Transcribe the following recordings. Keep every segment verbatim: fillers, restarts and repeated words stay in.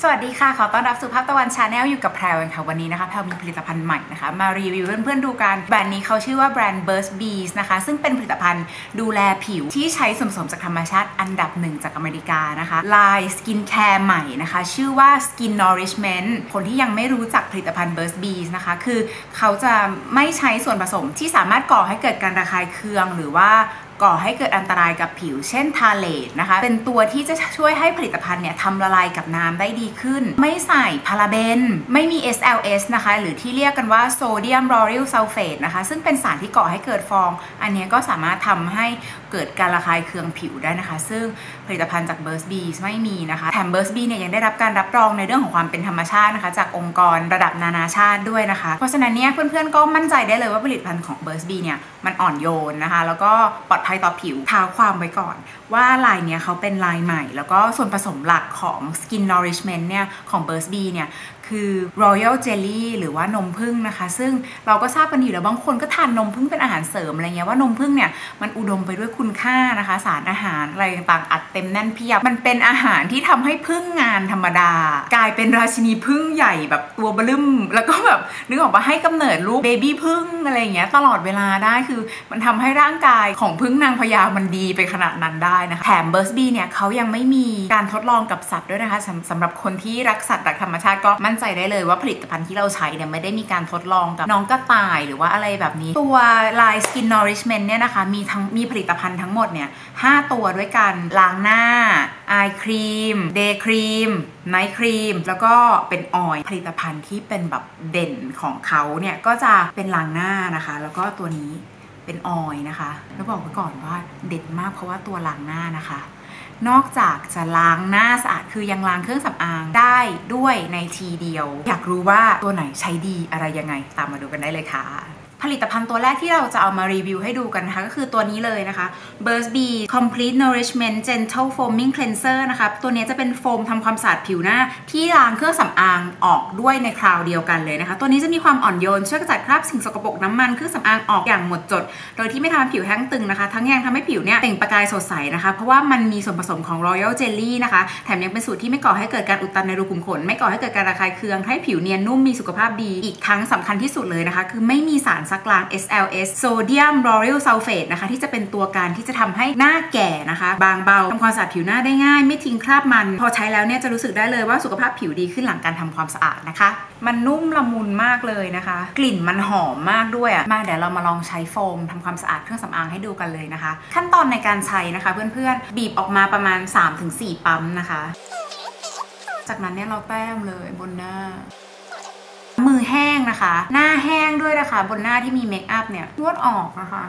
สวัสดีค่ะขอต้อนรับสู่ภาพตะวันชาแนลอยู่กับแพรวค่ะวันนี้นะคะแพรวมีผลิตภัณฑ์ใหม่นะคะมารีวิวเพื่อนๆดูกันแบรนด์นี้เขาชื่อว่าแบรนด์ Burst Bees นะคะซึ่งเป็นผลิตภัณฑ์ดูแลผิวที่ใช้ส่วนผสมจากธรรมชาติอันดับหนึ่งจากอเมริกานะคะลายสกินแคร์ใหม่นะคะชื่อว่า Skin Nourishment คนที่ยังไม่รู้จักผลิตภัณฑ์ Burst Bees นะคะคือเขาจะไม่ใช้ส่วนผสมที่สามารถก่อให้เกิดการระคายเคืองหรือว่าก่อให้เกิดอันตรายกับผิวเช่นทาเลตนะคะเป็นตัวที่จะช่วยให้ผลิตภัณฑ์เนี่ยทำละลายกับน้ำได้ดีขึ้นไม่ใส่พาราเบนไม่มี เอส แอล เอส นะคะหรือที่เรียกกันว่าโซเดียมลอริลซัลเฟตนะคะซึ่งเป็นสารที่ก่อให้เกิดฟองอันนี้ก็สามารถทำให้เกิดการระคายเคืองผิวได้นะคะซึ่งผลิตภัณฑ์จาก Burst Bees ไม่มีนะคะแถม Burst Bees เนี่ยยังได้รับการรับรองในเรื่องของความเป็นธรรมชาตินะคะจากองค์กรระดับนานาชาติด้วยนะคะเพราะฉะนั้นเนี่ยเพื่อนๆก็มั่นใจได้เลยว่าผลิตภัณฑ์ของ Burst Bees เนี่ยมันอ่อนโยนนะคะแล้วก็ปลอดภัยต่อผิวท้าความไว้ก่อนว่าลายเนี้ยเขาเป็นลายใหม่แล้วก็ส่วนผสมหลักของ Skin Nourishment เนี่ยของ Burst Bees เนี่ยคือ Royal Jelly หรือว่านมผึ้งนะคะซึ่งเราก็ทราบกันอยู่แล้วบางคนก็ทานนมผึ้งเป็นอาหารเสริมอะไรเงี้ยว่านมผึ้งเนี่ยมันอุดมไปด้วยคุณค่านะคะสารอาหารอะไรต่างๆอัดเต็มแน่นเพียบมันเป็นอาหารที่ทำให้ผึ้งงานธรรมดากลายเป็นราชินีผึ้งใหญ่แบบตัวเบิ่มแล้วก็แบบนึกออกว่าให้กำเนิดลูกเบบี้ผึ้งอะไรเงี้ยตลอดเวลาได้คือมันทำให้ร่างกายของผึ้งนางพญามันดีไปขนาดนั้นได้นะคะแถม Burst Bees เนี่ยเขายังไม่มีการทดลองกับสัตว์ด้วยนะคะสำหรับคนที่รักสัตว์รักธรรมชาติก็มั่นใจได้เลยว่าผลิตภัณฑ์ที่เราใช้เนี่ยไม่ได้มีการทดลองกับน้องกระต่ายหรือว่าอะไรแบบนี้ตัวลาย Skin Nourishment เนี่ยนะคะมีทั้งมีผลิตภัณฑ์ทั้งหมดเนี่ยห้าตัวด้วยกันล้างหน้า Eye Cream Day Cream Night Cream แล้วก็เป็นออยล์ผลิตภัณฑ์ที่เป็นแบบเด่นของเขาเนี่ยก็จะเป็นล้างหน้านะคะแล้วก็ตัวนี้เป็นออยล์นะคะแล้วบอกไว้ก่อนว่าเด็ดมากเพราะว่าตัวล้างหน้านะคะนอกจากจะล้างหน้าสะอาดคือยังล้างเครื่องสำอางได้ด้วยในทีเดียวอยากรู้ว่าตัวไหนใช้ดีอะไรยังไงตามมาดูกันได้เลยค่ะผลิตภัณฑ์ตัวแรกที่เราจะเอามารีวิวให้ดูกันนะคะก็คือตัวนี้เลยนะคะ Burst Bees Complete Nourishment Gentle Foaming Cleanser นะคะตัวนี้จะเป็นโฟมทำความสะอาดผิวหน้าที่ล้างเครื่องสำอางออกด้วยในคราวเดียวกันเลยนะคะตัวนี้จะมีความอ่อนโยนช่วยกระจัดคราบสิ่งสกปรกน้ำมันเครื่องสำอางออกอย่างหมดจดโดยที่ไม่ทำให้ผิวแห้งตึงนะคะทั้งยังทำให้ผิวเนี่ยเปล่งประกายสดใสนะคะเพราะว่ามันมีส่วนผสมของ Royal Jelly นะคะแถมยังเป็นสูตรที่ไม่ก่อให้เกิดการอุดตันในรูขุมขนไม่ก่อให้เกิดการระคายเคืองให้ผิวเนียนนุ่มมีสุขภาพดีอีกทั้งสำคัญที่สุดเลยนะคะคือไม่มีสารซักล้าง เอส แอล เอส โซเดียมลอริลซัลเฟตนะคะที่จะเป็นตัวการที่จะทำให้หน้าแก่นะคะบางเบาทำความสะอาดผิวหน้าได้ง่ายไม่ทิ้งคราบมันพอใช้แล้วเนี่ยจะรู้สึกได้เลยว่าสุขภาพผิวดีขึ้นหลังการทำความสะอาดนะคะมันนุ่มละมุนมากเลยนะคะกลิ่นมันหอมมากด้วยอ่ะมาเดี๋ยวเรามาลองใช้โฟมทำความสะอาดเครื่องสำอางให้ดูกันเลยนะคะขั้นตอนในการใช้นะคะเพื่อนๆบีบออกมาประมาณ สามถึงสี่ ปั๊มนะคะจากนั้นเนี่ยเราแต้มเลยบนหน้ามือแห้งนะคะหน้าแห้งด้วยนะคะบนหน้าที่มีเมคอัพเนี่ยนวดออกนะคะ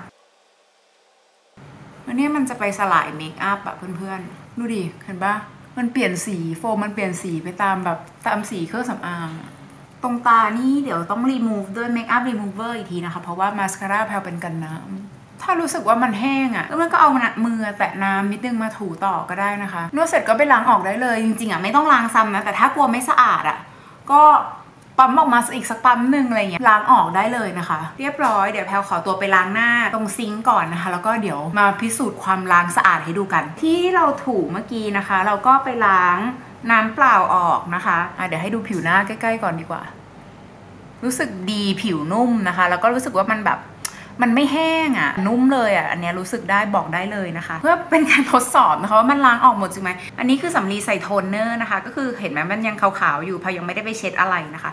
แล้วเนี่ยมันจะไปสลายเมคอัพอะเพื่อนๆดูดิเห็นปะมันเปลี่ยนสีโฟมมันเปลี่ยนสีไปตามแบบตามสีเครื่องสำอางตรงตานี่เดี๋ยวต้องรีมูฟด้วยเมคอัพรีมูเวอร์อีกทีนะคะเพราะว่ามาสคาร่าแพลเป็นกันน้ำถ้ารู้สึกว่ามันแห้งอะแล้วมันก็เอามือแตะน้ำนิดนึงมาถูต่อก็ได้นะคะนวดเสร็จก็ไปล้างออกได้เลยจริงๆอะไม่ต้องล้างซ้ำนะแต่ถ้ากลัวไม่สะอาดอะก็ปั๊มออกมาอีกสักปั๊มหนึ่งอะไรเงี้ยล้างออกได้เลยนะคะเรียบร้อยเดี๋ยวแพลขอตัวไปล้างหน้าตรงซิงก์ก่อนนะคะแล้วก็เดี๋ยวมาพิสูจน์ความล้างสะอาดให้ดูกันที่เราถูเมื่อกี้นะคะเราก็ไปล้างน้ำเปล่าออกนะคะะเดี๋ยวให้ดูผิวหน้าใกล้ๆก่อนดีกว่ารู้สึกดีผิวนุ่มนะคะแล้วก็รู้สึกว่ามันแบบมันไม่แห้งอ่ะนุ่มเลยอ่ะอันนี้รู้สึกได้บอกได้เลยนะคะเพื่อเป็นการทดสอบนะคะว่ามันล้างออกหมดจริงไหมอันนี้คือสำลีใส่โทนเนอร์นะคะก็คือเห็นไหมมันยังขาวๆอยู่พายังไม่ได้ไปเช็ดอะไรนะคะ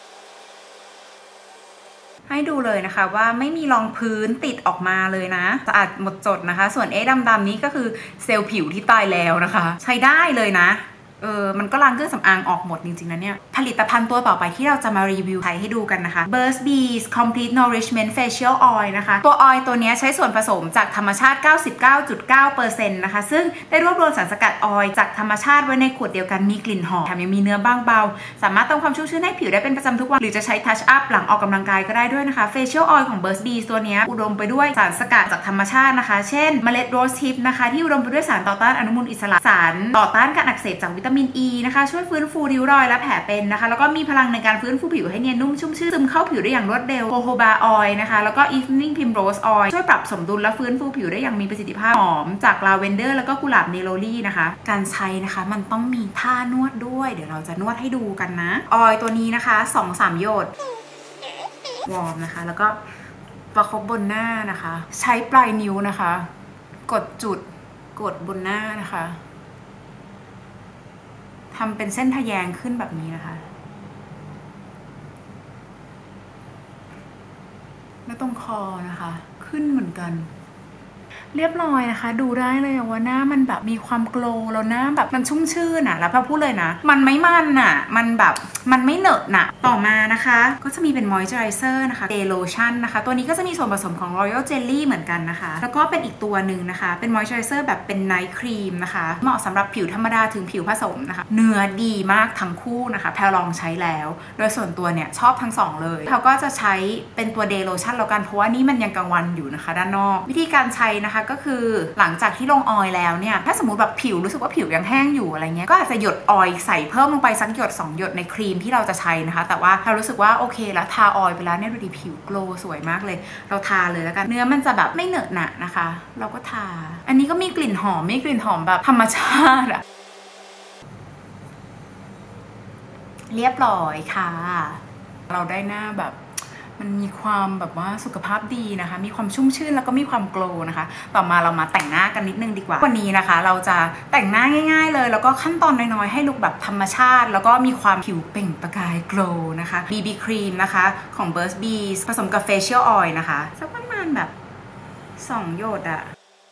ให้ดูเลยนะคะว่าไม่มีรองพื้นติดออกมาเลยนะสะอาดหมดจดนะคะส่วนเอ๊ะดำๆนี้ก็คือเซลล์ผิวที่ตายแล้วนะคะใช้ได้เลยนะเออมันก็ล้างเครื่องสำอางออกหมดจริงๆนะเนี่ยผลิตภัณฑ์ตัวต่อไปที่เราจะมารีวิวใช้ให้ดูกันนะคะ Burst Bees Complete Nourishment Facial Oil นะคะตัวออยล์ตัวนี้ใช้ส่วนผสมจากธรรมชาติ เก้าสิบเก้าจุดเก้าเปอร์เซ็นต์ นะคะซึ่งได้รวบรวมสารสกัดออยล์จากธรรมชาติไว้ในขวดเดียวกันมีกลิ่นหอมแถมยังมีเนื้อบางเบาสามารถเติมความชุ่มชื้นให้ผิวได้เป็นประจำทุกวันหรือจะใช้ทัชอัพหลังออกกำลังกายก็ได้ด้วยนะคะ Facial Oil ของ Burst Bees ตัวนี้อุดมไปด้วยสารสกัดจากธรรมชาตินะคะเช่นเมล็ดโรสฮิปนะคะที่อุดมไปด้วยสารต่อต้านอนุมูลอิสระสารต่อต้านการอักเสบจากวิตาตามินอ e นะคะช่วยฟื้นฟูริ้วรอยและแผลเป็นนะคะแล้วก็มีพลังในการฟื้นฟูผิวให้เนียนนุ่มชุ่มชื่นซึมเข้าผิวได้อย่างรวดเร็วโจโฮบาออยล์นะคะแล้วก็ Evening Primrose Oil ช่วยปรับสมดุลและฟื้นฟูผิวได้อย่างมีประสิทธิภาพหอมจากลาเวนเดอร์แล้วก็กุหลาบเนโรลี่นะคะการใช้นะคะมันต้องมีท่านวดด้วยเดี๋ยวเราจะนวดให้ดูกันนะออยล์ตัวนี้นะคะ สองถึงสาม หยดวอร์มนะคะแล้วก็ประคบบนหน้านะคะใช้ปลายนิ้วนะคะกดจุดกดบนหน้านะคะทำเป็นเส้นทะแยงขึ้นแบบนี้นะคะแล้วตรงคอนะคะขึ้นเหมือนกันเรียบร้อยนะคะดูได้เลยว่าหน้ามันแบบมีความโกลว์แล้วหน้าแบบมันชุ่มชื่นอ่ะแล้วพอพูดเลยนะมันไม่มันอ่ะมันแบบมันไม่เหนอะหนะต่อมานะคะก็จะมีเป็นมอยเจอไรเซอร์นะคะเดย์โลชั่นนะคะตัวนี้ก็จะมีส่วนผสมของ Royal Jelly เหมือนกันนะคะแล้วก็เป็นอีกตัวหนึ่งนะคะเป็นมอยเจอไรเซอร์แบบเป็นไนท์ครีมนะคะเหมาะสำหรับผิวธรรมดาถึงผิวผสมนะคะเนื้อดีมากทั้งคู่นะคะแพลลองใช้แล้วโดยส่วนตัวเนี่ยชอบทั้งสองเลยแพลก็จะใช้เป็นตัวเดย์โลชั่นแล้วกันเพราะว่านี่มันยังกลางวันอยู่นะคะด้านนอกวิธีการใช้นะคะก็คือหลังจากที่ลงออยล์แล้วเนี่ยถ้าสมมติแบบผิวรู้สึกว่าผิวยังแห้งอยู่อะไรเงี้ยก็อาจจะหยดออยล์ใส่เพิ่มลงไปสักหยดสองหยดในครีมที่เราจะใช้นะคะแต่ว่าเรารู้สึกว่าโอเคแล้วทาออยล์ไปแล้วเนี่ยดูดิผิวโกลว์สวยมากเลยเราทาเลยแล้วกันเนื้อมันจะแบบไม่เหนอะหนะนะคะเราก็ทาอันนี้ก็มีกลิ่นหอมมีกลิ่นหอมแบบธรรมชาติอะเรียบร้อยค่ะเราได้หน้าแบบมันมีความแบบว่าสุขภาพดีนะคะมีความชุ่มชื่นแล้วก็มีความโกลว์นะคะต่อมาเรามาแต่งหน้ากันนิดนึงดีกว่าวันนี้นะคะเราจะแต่งหน้าง่ายๆเลยแล้วก็ขั้นตอนน้อยๆให้ลุคแบบธรรมชาติแล้วก็มีความผิวเปล่งประกายโกลว์นะคะ บี บี Cream นะคะของ Burst Bees ผสมกับ Facial Oil นะคะสักประมาณแบบสองหยดอะ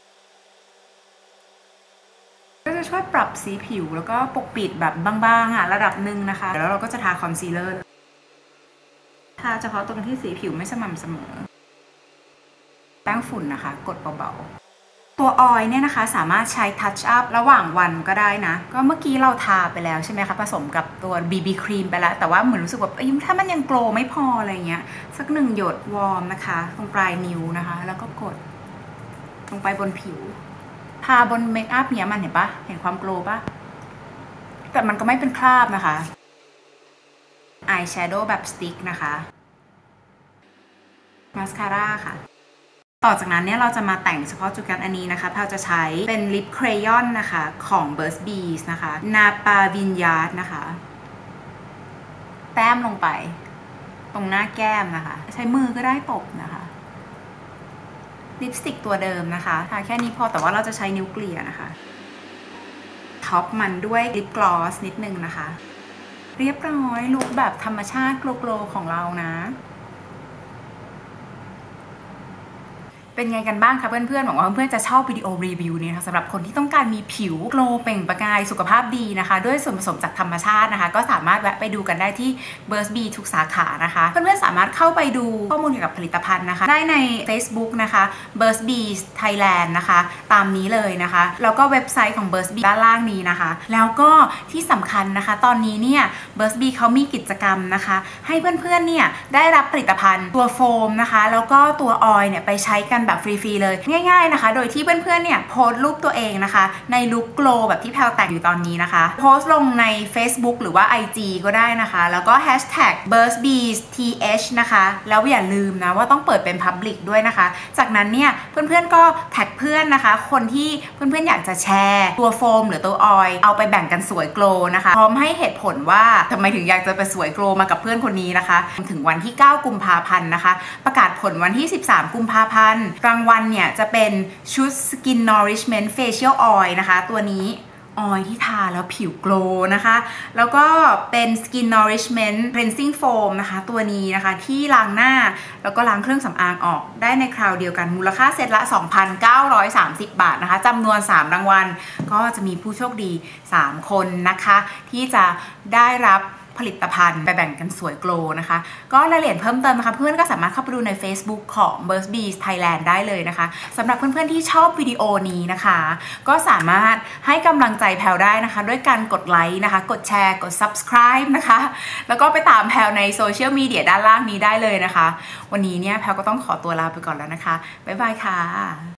ก็จะช่วยปรับสีผิวแล้วก็ปกปิดแบบบางๆอะระดับหนึ่งนะคะแล้วเราก็จะทาคอนซีลเลอร์ทาเฉพาะตรงที่สีผิวไม่สม่ำเสมอแป้งฝุ่นนะคะกดเบาๆตัวออยล์เนี่ยนะคะสามารถใช้ทัชอัพระหว่างวันก็ได้นะก็เมื่อกี้เราทาไปแล้วใช่ไหมคะผสมกับตัว บี บี ครีมไปแล้วแต่ว่าเหมือนรู้สึกว่าถ้ามันยังโกลไม่พออะไรเงี้ยสักหนึ่งหยดวอร์มนะคะตรงปลายนิ้วนะคะแล้วก็กดลงไปบนผิวทาบนเมคอัพเนี้ยมันเห็นปะเห็นความโกลปะแต่มันก็ไม่เป็นคราบนะคะอายแชโดว์แบบสติ๊กนะคะมาสคาร่าค่ะต่อจากนั้นเนี่ยเราจะมาแต่งเฉพาะจุดกันอันนี้นะคะเราจะใช้เป็นลิปเครยอนนะคะของ Burst Bees นะคะนาปาวินยาร์ดนะคะแต้มลงไปตรงหน้าแก้มนะคะใช้มือก็ได้ตบนะคะลิปสติกตัวเดิมนะคะทาแค่นี้พอแต่ว่าเราจะใช้นิ้วเกลี่ยนะคะท็อปมันด้วยลิปกลอสนิดนึงนะคะเรียบร้อยลุคแบบธรรมชาติโกลว์ของเรานะเป็นไงกันบ้างคะเพื่อนๆหวังว่าเพื่อนๆจะชอบวิดีโอรีวิวนี้นะคะสำหรับคนที่ต้องการมีผิวโกลว์เปล่งประกายสุขภาพดีนะคะด้วยส่วนผสมจากธรรมชาตินะคะก็สามารถแวะไปดูกันได้ที่ Burst Bees ทุกสาขานะคะเพื่อนๆสามารถเข้าไปดูข้อมูลเกี่ยวกับผลิตภัณฑ์นะคะได้ใน Facebook นะคะ Burst Bees Thailand นะคะตามนี้เลยนะคะแล้วก็เว็บไซต์ของ Burst Bees ด้านล่างนี้นะคะแล้วก็ที่สำคัญนะคะตอนนี้เนี่ย Burst Bees เขามีกิจกรรมนะคะให้เพื่อนๆเนี่ยได้รับผลิตภัณฑ์ตัวโฟมนะคะแล้วก็ตัวออยล์เนี่ยไปใช้กันแบบฟรีๆเลยง่ายๆนะคะโดยที่เพื่อนๆเนี่ยโพสต์รูปตัวเองนะคะในลุคโกลว์แบบที่แพลแต่งอยู่ตอนนี้นะคะโพสต์ลงใน Facebook หรือว่า ไอ จี ก็ได้นะคะแล้วก็ แฮชแท็ก เบิร์สบีส ที เอช นะคะแล้วอย่าลืมนะว่าต้องเปิดเป็น Public ด้วยนะคะจากนั้นเนี่ยเพื่อนๆก็แท็กเพื่อนนะคะคนที่เพื่อนๆอยากจะแชร์ตัวโฟมหรือตัวออยล์เอาไปแบ่งกันสวยโกลว์นะคะพร้อมให้เหตุผลว่าทำไมถึงอยากจะไปสวยโกลว์มากับเพื่อนคนนี้นะคะถึงวันที่เก้ากุมภาพันธ์นะคะประกาศผลวันที่สิบสามกุมภาพันธ์รางวัลเนี่ยจะเป็นชุด Skin Nourishment Facial Oil นะคะตัวนี้ออยล์ที่ทาแล้วผิวโกลว์นะคะแล้วก็เป็น Skin Nourishment Cleansing Foam นะคะตัวนี้นะคะที่ล้างหน้าแล้วก็ล้างเครื่องสำอางออกได้ในคราวเดียวกันมูลค่าเซตละ สองพันเก้าร้อยสามสิบ บาทนะคะจำนวนสามรางวัลก็จะมีผู้โชคดีสามคนนะคะที่จะได้รับผลิตภัณฑ์ไปแบ่งกันสวยโกลว์นะคะก็รายละเอียดเพิ่มเติมนะคะเพื่อนก็สามารถเข้าไปดูใน Facebook ของ Burst Bees Thailand ได้เลยนะคะสำหรับเพื่อนๆที่ชอบวิดีโอนี้นะคะก็สามารถให้กำลังใจแพลได้นะคะด้วยการกดไลค์นะคะกดแชร์กด Subscribe นะคะแล้วก็ไปตามแพลในโซเชียลมีเดียด้านล่างนี้ได้เลยนะคะวันนี้เนี่ยแพลก็ต้องขอตัวลาไปก่อนแล้วนะคะบ๊ายบายค่ะ